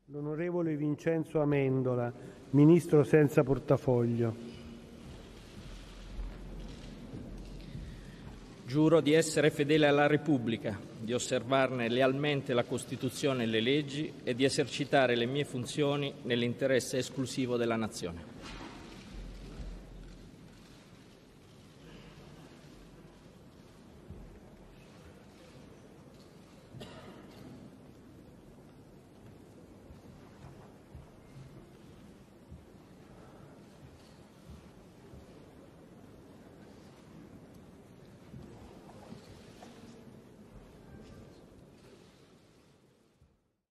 L'onorevole Vincenzo Amendola, Ministro senza portafoglio. Giuro di essere fedele alla Repubblica, di osservarne lealmente la Costituzione e le leggi e di esercitare le mie funzioni nell'interesse esclusivo della Nazione.